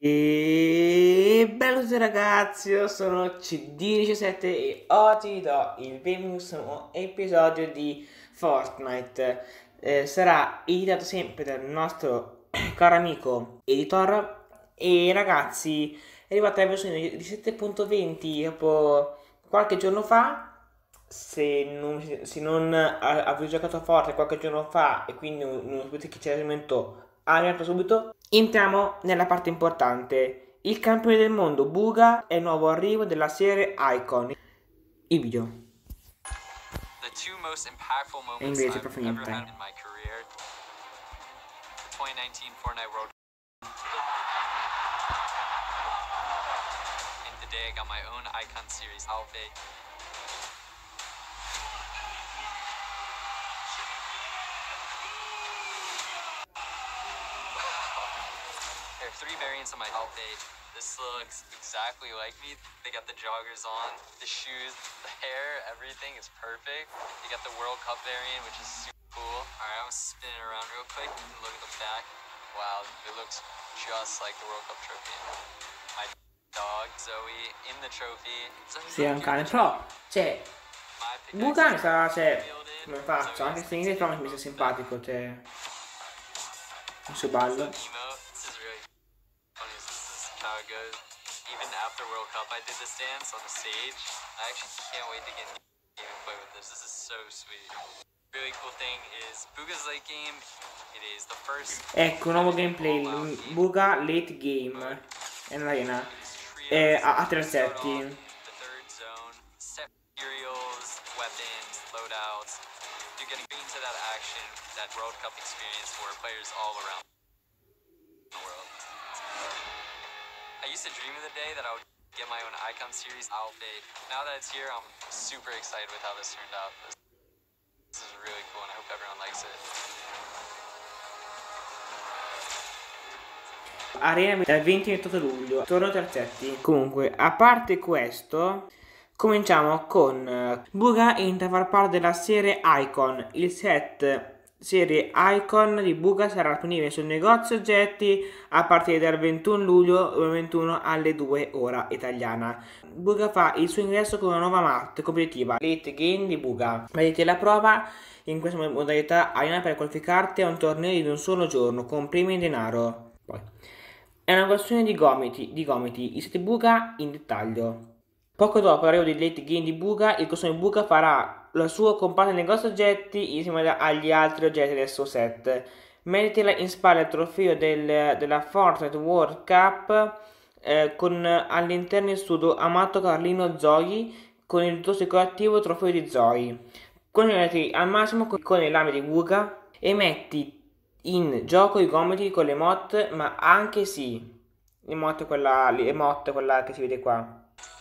E bello a tutti ragazzi, io sono CD17 e oggi vi do il benvenuto episodio di Fortnite. Sarà editato sempre dal nostro caro amico editor. E ragazzi, è arrivata la versione di 7.20 dopo qualche giorno fa. Se non avete giocato a Fortnite qualche giorno fa e quindi non sapete che c'è il momento, arrivato subito. Entriamo nella parte importante. Il campione del mondo Buga è il nuovo arrivo della serie Icon. Il video. The two most impactful In moments inglese, I've per ever niente. had in my career. The 2019 Fortnite World Cup. And today I got my own Icon Series outfit. There are three variants of my outfit. This looks exactly like me. They got the joggers on, the shoes, the hair, everything is perfect. You got the World Cup variant, which is super cool. Alright, I'm gonna spin it around real quick and look at the back. Wow, it looks just like the World Cup trophy. My dog, Zoe, in the trophy. Sì, è un cane, però, cioè, Buga mi sa, cioè, come faccio? Anche se in inglese però mi sta simpatico, cioè, il suo ballo. This is really funny. This is how it goes. Even after World Cup, I did this dance on the stage. I actually can't wait to get in the game and play with this. This is so sweet. Really cool thing is Buga's late game. It is the first. Ecco, un nuovo gameplay, Buga late game, è un'arena, a tre setti. The third zone, set materials, weapons, loadouts. You're getting into that action, that World Cup experience for players all around the world. I used to dream of the day that I would get my own Icon Series outfit. Now that it's here, I'm super excited with how this turned out. This is really cool and I hope everyone likes it. Arena dal 20-28 luglio, torno terzetti. Comunque, a parte questo, cominciamo con Buga entra a far parte della serie Icon. Il set serie Icon di Buga sarà disponibile sul negozio oggetti a partire dal 21 luglio 2021 alle 2 ora italiana. Buga fa il suo ingresso con una nuova map competitiva, Late Game di Buga. Vedete la prova in questa modalità arena per qualificarti a un torneo di un solo giorno con premi in denaro. Poi è una questione di gomiti, il set Buga in dettaglio. Poco dopo l'arrivo di Late Game di Buga, il costume Buga farà la sua comparsa nei negozio oggetti insieme agli altri oggetti del suo set. Mettila in spalla il trofeo della Fortnite World Cup con all'interno il suo amato Carlino Zoe con il tuo decorativo trofeo di Zoe. Concentrati al massimo con le lame di Buga e metti in gioco i gomiti con le emote, ma anche sì, l'emote quella che si vede qua.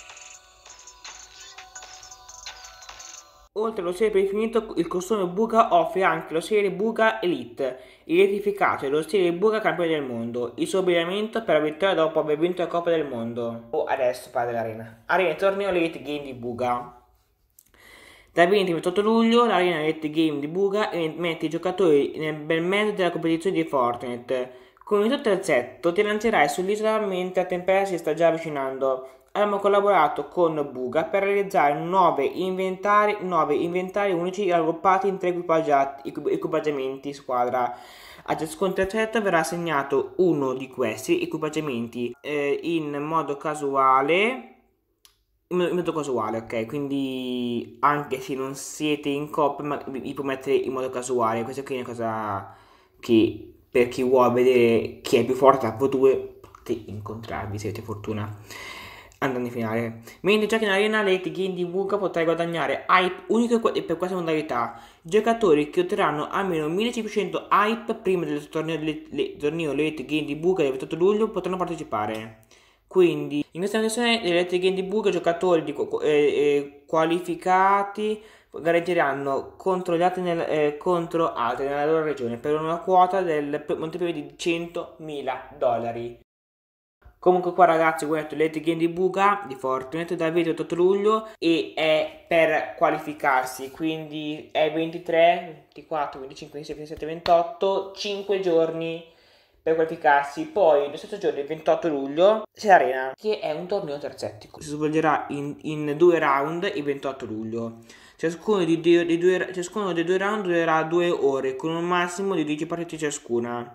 Oltre allo serie predefinito, il costume Buga offre anche lo serie Buga Elite, il rettificato dello serie Buga campione del mondo, il suo abbigliamento per la vittoria dopo aver vinto la Coppa del Mondo. Adesso parla dell'arena. Arena torneo Late Game di Buga. Dal 20 al 28 luglio l'arena Late Game di Buga mette i giocatori nel bel mezzo della competizione di Fortnite. Con il tuo terzetto ti lancerai sull'isola mentre la tempesta si sta già avvicinando. Abbiamo collaborato con Buga per realizzare 9 inventari unici raggruppati in 3 equipaggiamenti squadra. A ciascun terzetto verrà assegnato uno di questi equipaggiamenti in modo casuale. In modo casuale, ok? Quindi anche se non siete in coppia, ma vi può mettere in modo casuale. Questa qui è una cosa che per chi vuole vedere chi è più forte tra voi due potete incontrarvi se avete fortuna andando in finale. Mentre giochi in arena Late Game di Buga potrai guadagnare hype unico per questa modalità. I giocatori che otterranno almeno 1500 hype prima del torneo Late Game di Buga del 28 luglio potranno partecipare. Quindi in questa versione delle Late Game di Buga i giocatori qualificati gareggeranno contro altri nella loro regione per una quota del montepremi di $100.000. Comunque qua ragazzi, questo è il Late Game di Buga di Fortnite dal 28 luglio e è per qualificarsi, quindi è 23, 24, 25, 26, 27, 28, 5 giorni per qualificarsi. Poi lo stesso giorno, il 28 luglio, c'è l'Arena, che è un torneo terzettico. Si svolgerà in 2 round il 28 luglio. Ciascuno dei due round durerà 2 ore, con un massimo di 10 partite ciascuna.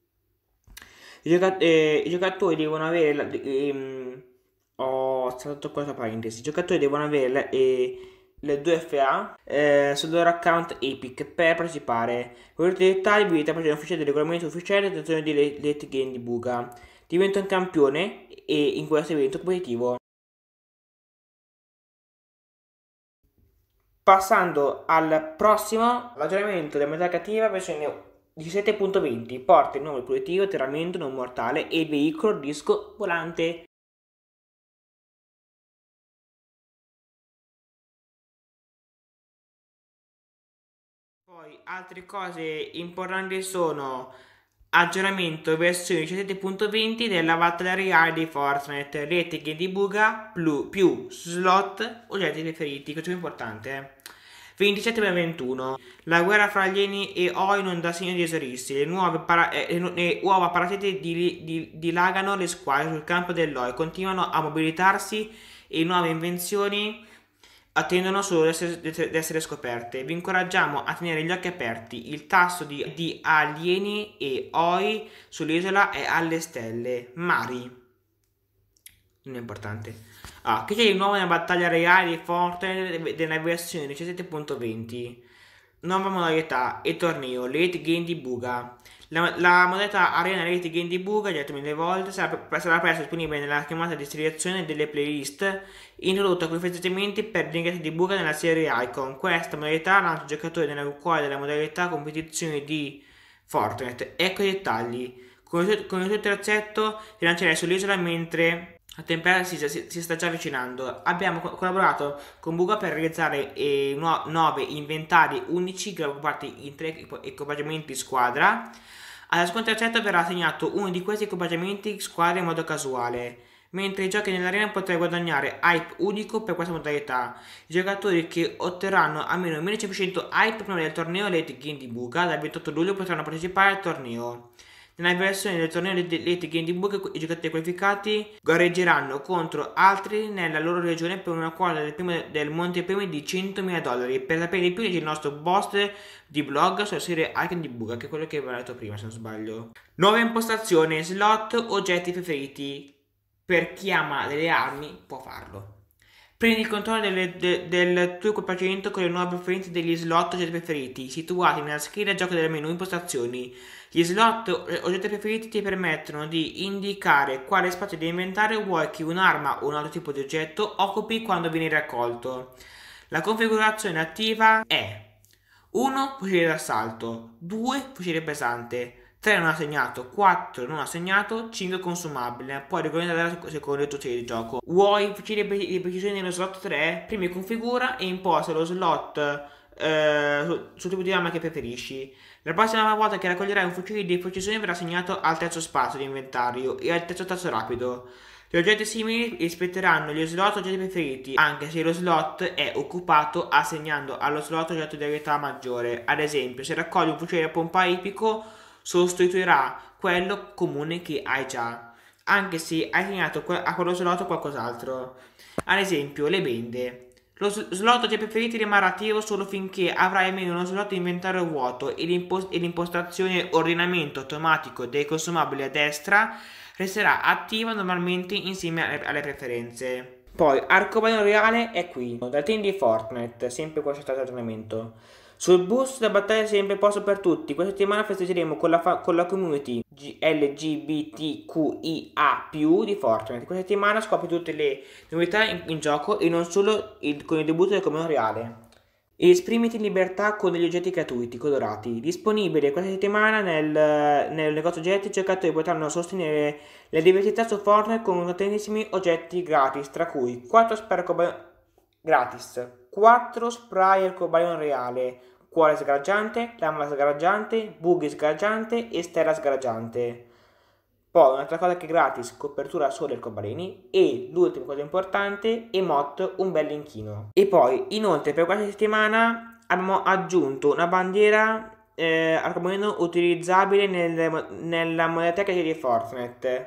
I giocatori devono avere ho saltato questa parentesi. I giocatori devono avere le 2 FA sul loro account Epic per partecipare. Per tutti i dettagli vedete la pagina ufficiale del regolamento ufficiale dell'azione di Late Game di Buga. Diventa un campione e in questo evento competitivo. Passando al prossimo, l'aggiornamento della modalità cattiva versione 17.20 porta il nome positivo, atterramento non mortale e il veicolo disco volante. Poi altre cose importanti sono aggiornamento versione 17.20 della battaglia reale di Fortnite, rete che dibuga più slot oggetti preferiti, questo è importante. 27/21 la guerra fra alieni e Oi non dà segno di esaurirsi, le uova parassiti dilagano le squadre sul campo dell'Oi, continuano a mobilitarsi e nuove invenzioni attendono solo di essere scoperte. Vi incoraggiamo a tenere gli occhi aperti. Il tasso di alieni e Oi sull'isola è alle stelle. Mari. Non è importante. Che c'è di nuovo nella battaglia reale di Fortnite della versione 17.20? Nuova modalità e torneo Late Game di Buga. La modalità Arena Late Game di Buga, già detto mille volte, sarà presto disponibile nella chiamata di selezione delle playlist introdotta con i festeggiamenti per l'ingresso di Buga nella serie Icon. Questa modalità lancia i giocatori nella cuore della modalità competizione di Fortnite. Ecco i dettagli. Con il suo terzetto si lancerà sull'isola mentre la tempesta si sta già avvicinando. Abbiamo collaborato con Buga per realizzare 9 inventari unici raggruppati in 3 equipaggiamenti squadra. Alla seconda terzetto verrà assegnato uno di questi equipaggiamenti squadra in modo casuale, mentre i giochi nell'arena potranno guadagnare hype unico per questa modalità. I giocatori che otterranno almeno 1500 hype prima del torneo Late Game di Buga dal 28 luglio potranno partecipare al torneo. Nella versione del torneo Late Game di Buga i giocatori qualificati gareggeranno contro altri nella loro regione per una quota del montepremi di $100.000. Per sapere di più leggi il nostro post di blog sulla serie Icon di Buga, che è quello che vi ho detto prima se non sbaglio. Nuova impostazione, slot, oggetti preferiti. Per chi ama delle armi può farlo. Prendi il controllo del tuo equipaggiamento con le nuove preferenze degli slot oggetti preferiti, situati nella scheda gioco del menu impostazioni. Gli slot oggetti preferiti ti permettono di indicare quale spazio di inventario vuoi che un'arma o un altro tipo di oggetto occupi quando viene raccolto. La configurazione attiva è 1. Fucile d'assalto, 2. Fucile pesante, 3 non assegnato, 4 non assegnato, 5 consumabile. Poi regolamentare secondo il tuo stile di gioco. Vuoi fucile di precisione nello slot 3? Prima configura e imposta lo slot sul tipo di arma che preferisci. La prossima volta che raccoglierai un fucile di precisione verrà assegnato al terzo spazio di inventario e al terzo tasto rapido. Gli oggetti simili rispetteranno gli slot oggetti preferiti, anche se lo slot è occupato assegnando allo slot oggetto di età maggiore. Ad esempio, se raccogli un fucile a pompa epico, sostituirà quello comune che hai già, anche se hai assegnato a quello slot qualcos'altro. Ad esempio, le bende. Lo slot oggetti preferiti rimarrà attivo solo finché avrai almeno uno slot di inventario vuoto e l'impostazione ordinamento automatico dei consumabili a destra resterà attiva normalmente insieme alle preferenze. Poi, arcobaleno reale è qui, dal team di Fortnite, sempre questo è stato aggiornamento. Sul boost da battaglia sempre posto per tutti. Questa settimana festeggeremo con la community LGBTQIA+ di Fortnite. Questa settimana scopri tutte le novità in gioco e non solo con il debutto del comune reale. Esprimiti in libertà con degli oggetti gratuiti, colorati. Disponibile questa settimana nel negozio oggetti, i giocatori potranno sostenere la diversità su Fortnite con tantissimi oggetti gratis, tra cui 4 spray arcobaleno reale, cuore sgaraggiante, lama sgaraggiante, buggy sgaraggiante e stella sgaraggiante. Poi un'altra cosa che è gratis, copertura sole arcobaleni e l'ultima cosa importante, emote un bel inchino. E poi inoltre per questa settimana abbiamo aggiunto una bandiera argomento utilizzabile nella modalità che di Fortnite.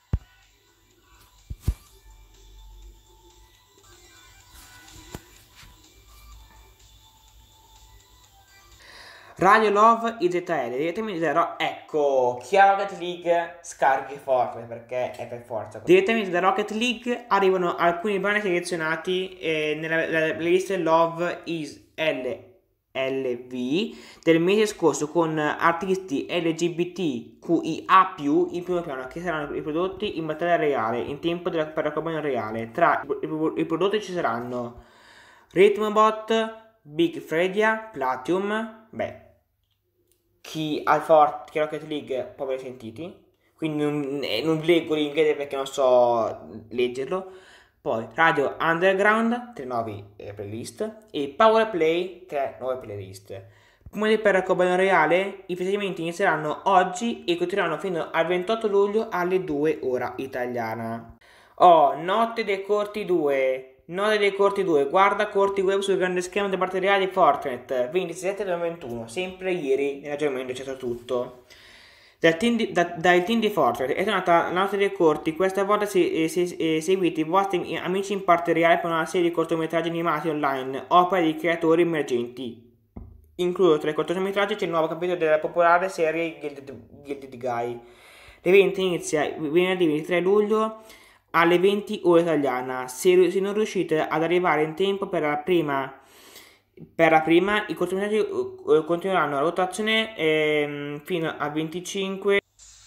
Radio Love IZL direttamente da ecco, chi ha Rocket League scarichi Fortnite perché è per forza. Direttamente da Rocket League arrivano alcuni brani selezionati nella playlist Love is LV del mese scorso con artisti LGBTQIA+, in primo piano, che saranno riprodotti in battaglia reale in tempo per la campagna reale. Tra i prodotti ci saranno Rhythmbot, Big Fredia, Platinum, chi ha che Rocket League può aver sentiti, quindi non leggo l'inglese perché non so leggerlo. Poi Radio Underground, 3 nuove playlist, e Power Play, 3 nuove playlist. Come per la campagna reale, i festeggiamenti inizieranno oggi e continueranno fino al 28 luglio alle 2 ora italiana. Notte dei Corti 2. Note dei Corti 2, guarda Corti Web sul grande schermo del parte reale di Fortnite, 27/21, sempre ieri nell'aggiornamento c'è stato tutto. Dal team di Fortnite è tornata la Notte dei Corti, questa volta seguite i vostri amici in parte reale per una serie di cortometraggi animati online, opere di creatori emergenti. Incluso tra i cortometraggi c'è il nuovo capitolo della popolare serie Gilded Guy. L'evento inizia venerdì 23 luglio alle 20 ore italiana. Se non riuscite ad arrivare in tempo per la prima, i cortometraggi continueranno la rotazione fino al 25.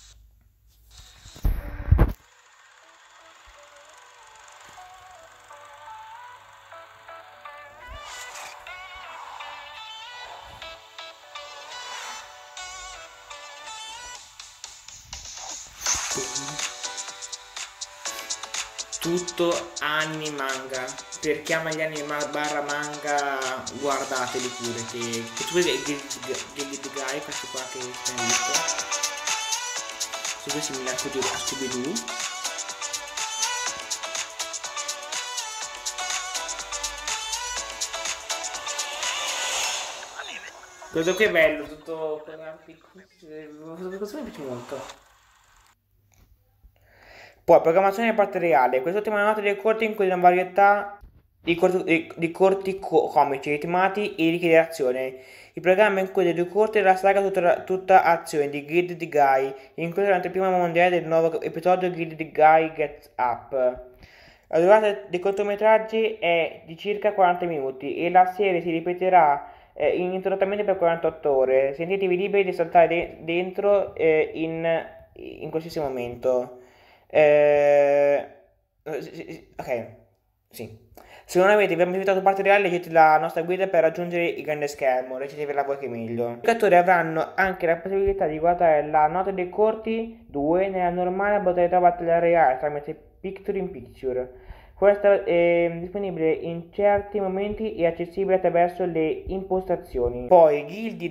Tutto anime manga. Per chi ama gli anime barra manga, guardateli pure. Che tu vedi Gilded Guy, questo qua che hai visto. Questo è simile a Scooby-Doo. Questo qui è bello, tutto questo mi piace molto. Poi, programmazione parte reale. Quest'ultima nota dei corti include una varietà di corti comici, ritmati e ricchi di azione. Il programma include 2 corti della saga tutta azione di Gilded Guy, inclusa l'anteprima mondiale del nuovo episodio Gilded Guy Gets Up. La durata dei cortometraggi è di circa 40 minuti e la serie si ripeterà ininterrottamente per 48 ore. Sentitevi liberi di saltare dentro in qualsiasi momento. Ok, sì. Se non avete visitato parte reale, leggete la nostra guida per raggiungere il grande schermo, leggetevela voi che è meglio. I giocatori avranno anche la possibilità di guardare la Notte dei Corti 2 nella normale modalità battaglia reale tramite Picture in Picture. Questa è disponibile in certi momenti e accessibile attraverso le impostazioni. Poi Gilded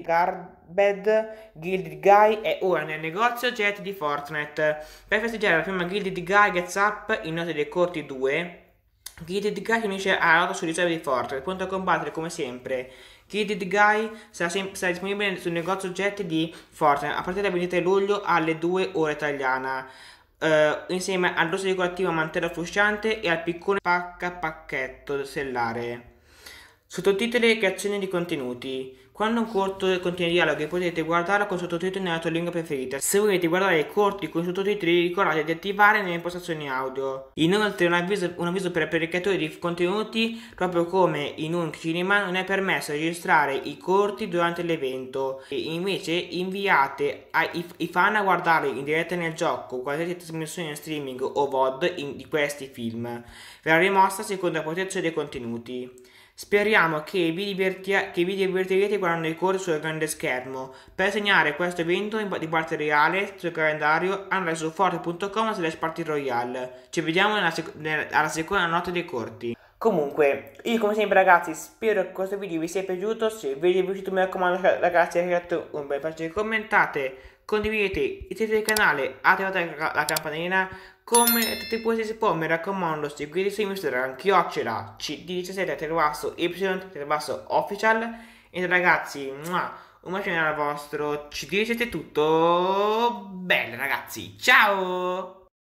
Guy è ora nel negozio oggetti di Fortnite. Per festeggiare la prima Gilded Guy Gets Up in Notte dei Corti 2, Gilded Guy si unisce alla lotta sul riserve di Fortnite, pronto a combattere come sempre. Gilded Guy sarà disponibile sul negozio oggetti di Fortnite a partire dal 23 luglio alle 2 ore italiana. Insieme al rosso decorativo mantello frusciante e al piccone pacchetto stellare. Sottotitoli e creazione di contenuti. Quando un corto contiene dialoghi potete guardarlo con sottotitoli nella tua lingua preferita. Se volete guardare i corti con sottotitoli ricordate di attivare nelle impostazioni audio. Inoltre un avviso per i creatori di contenuti, proprio come in un cinema non è permesso registrare i corti durante l'evento e invece inviate i fan a guardarli in diretta nel gioco qualsiasi trasmissione in streaming o VOD di questi film. Verrà rimossa secondo la protezione dei contenuti. Speriamo che vi divertirete guardando i corti sul grande schermo. Per segnare questo evento di parte reale sul calendario andate su forte.com/partyroyale. Ci vediamo alla seconda notte dei corti. Comunque, io come sempre ragazzi spero che questo video vi sia piaciuto. Se il video vi è piaciuto mi raccomando ragazzi lasciate un bel piacere, commentate, condividete, iscrivetevi al canale, attivate la campanellina. Come tutti poi si può, mi raccomando, seguite su Instagram, @cd17_y_official. E ragazzi, un bacione al vostro, ci direte tutto bene ragazzi, ciao!